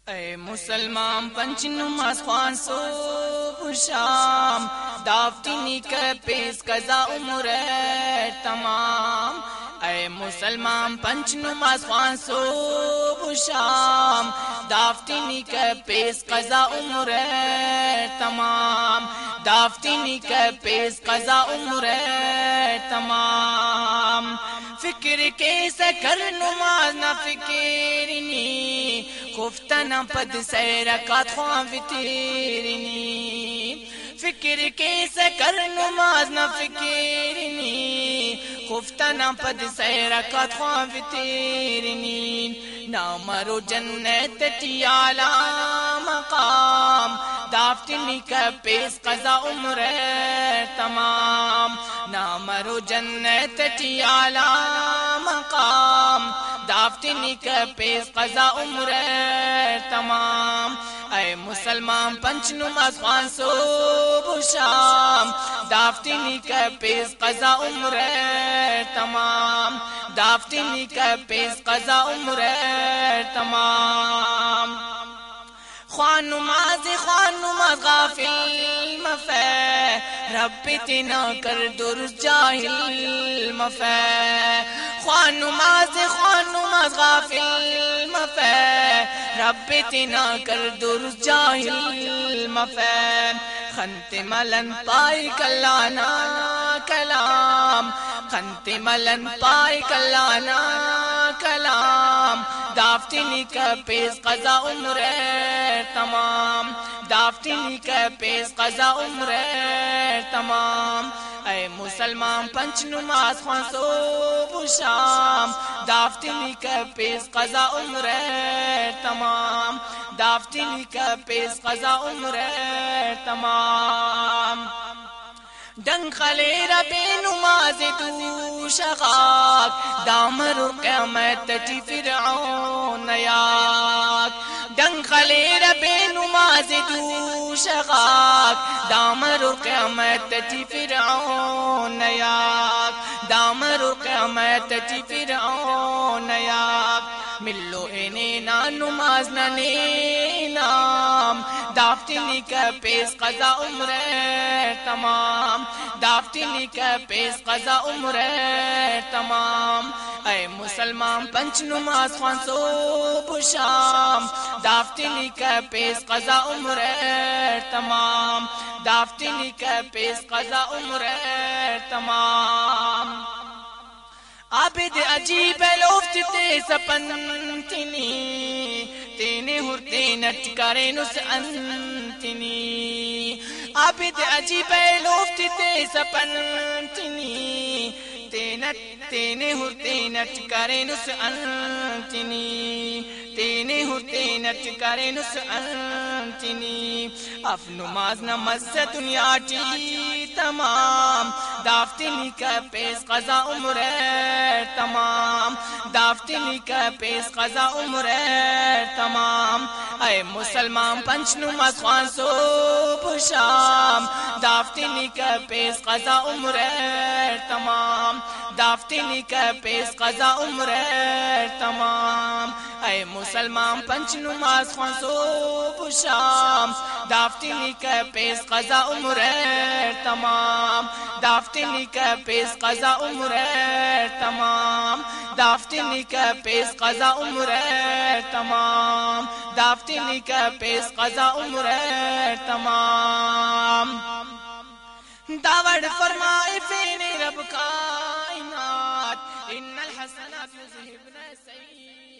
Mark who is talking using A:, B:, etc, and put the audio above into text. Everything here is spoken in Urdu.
A: اے مسلمان پنچ نماز خوان صبح شام دافتینی کا پیس قضا عمر تمام. اے مسلمان پنچ نماز خوان صبح شام دافتینی کا پیس قضا عمر تمام. دافتینی کا پیس قضا عمر تمام. فکر کیسا کر نماز نہ فکرنی خفتنا پد سیرکات خوان وطیرنی. فکر کیسا کر نماز نہ فکرنی خفتنا پد سیرکات خوان وطیرنی. نامرو جنت تیالا مقام دافتنی کا پیس قضا عمر تمام. نامرو جنت تیالا مقام دافتنی کا پیس قضا عمر تمام. اے مسلمان پنچ نماز خوان صبح شام دافتنی کا پیس قضا عمر تمام. دافتنی کا پیس قضا عمر تمام. خوان نماز غافل مفے رب تنا کر درست جاہل مفے. خوان نماز غافل مفے رب تنا کر درست جاہل مفے. خنت ملن پائی کلانا کلام خنت ملن پائی کلانا کلام. دافتنی کا پیس قضا عمر تمام. دافتنی کا پیس قضا عمر تمام. اے مسلمان پنچ نماز خوان صبح شام دافتنی کا پیس قضا عمر تمام. دافتنی کا پیس قضا عمر تمام. ڈنگ خلیر بے نماز دو شغاک دامر قیامت ٹی فرعون یاک. ڈنگ خلیر بے نماز دو شغاک دامر قیامت ٹی فرعون یاک. دامر قیامت ٹی فرعون یاک. ملو انینا نماز نام دافتنی کا پیس قضا عمر تمام. دافتنی کا پیس قضا عمر تمام. اے مسلمان پنچ نماز خوان صبح شام دافتنی کا پیس قضا عمر تمام. دافتنی کا پیس قضا عمر تمام. عابد عجیب لوفت تے سپنتنی تینے ہرتے نٹکارے نس انتنی. عابد عجیب لوفت تے سپنتنی تینے ہرتے نٹکارے نس انتنی. تینے ہرتے نٹکارے نس انتنی. اف نماز نماز دنیا ٹی تمام. دافتنی کا پیس قضا عمر تمام. دافتنی کا پیس قضا عمر تمام. اے مسلمان پنچ نماز خوان صبح شام دافتنی کا پیس قضا عمر تمام. دافتنی کا پیس قضا عمر تمام. اے مسلمان پنچ نماز خوان صبح شام دافتنی کا پیس قضا عمر تمام. دافتنی کا پیس قضا عمر تمام. دافتنی کا پیس قضا عمر تمام. دافتنی کا پیس قضا عمر تمام. داوڑ فرمائے فین رب کائنات ان الحسنات یذہبن السیئات.